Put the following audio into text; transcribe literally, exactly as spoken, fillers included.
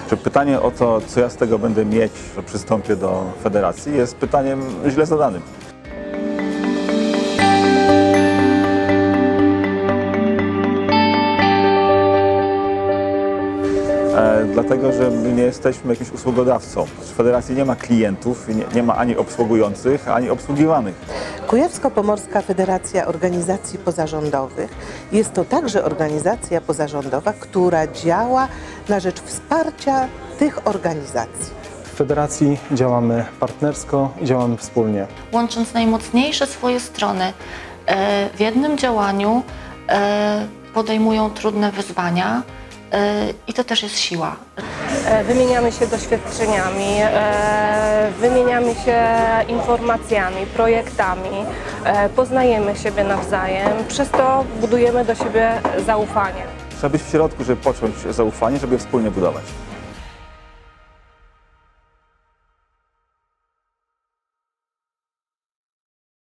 Że pytanie o to, co ja z tego będę mieć, że przystąpię do federacji, jest pytaniem źle zadanym. E, dlatego, że my nie jesteśmy jakimś usługodawcą. W federacji nie ma klientów, nie, nie ma ani obsługujących, ani obsługiwanych. Kujawsko-Pomorska Federacja Organizacji Pozarządowych jest to także organizacja pozarządowa, która działa na rzecz wsparcia tych organizacji. W federacji działamy partnersko i działamy wspólnie. Łącząc najmocniejsze swoje strony w jednym działaniu podejmują trudne wyzwania i to też jest siła. Wymieniamy się doświadczeniami, wymieniamy się informacjami, projektami, poznajemy siebie nawzajem, przez to budujemy do siebie zaufanie. Trzeba być w środku, żeby poczuć zaufanie, żeby je wspólnie budować.